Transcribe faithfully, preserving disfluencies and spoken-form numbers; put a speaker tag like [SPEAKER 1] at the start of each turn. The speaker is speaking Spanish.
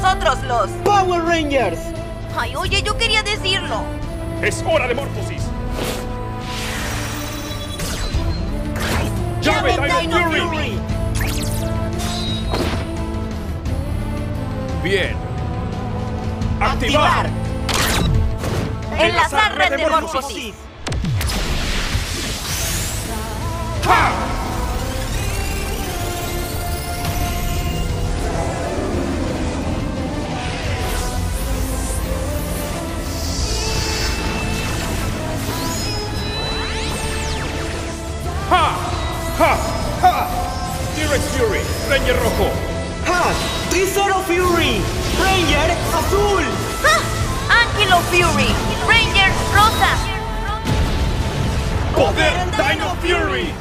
[SPEAKER 1] nosotros los...
[SPEAKER 2] Power Rangers.
[SPEAKER 1] Ay, oye, yo quería decirlo.
[SPEAKER 3] ¡Es hora de Morphosis! ¡Llame Dino Fury! Bien. ¡Activar!
[SPEAKER 1] Enlazar red de Morphosis.
[SPEAKER 3] ¡Ja! ¡Ja! ¡Ja! ¡Ja! T-Rex Fury, Ranger rojo.
[SPEAKER 2] ¡Ha! Tricero Fury. Ranger azul.
[SPEAKER 1] ¡Ah! Ankylo Fury, Ranger rosa.
[SPEAKER 3] ¡Poder Dino Fury!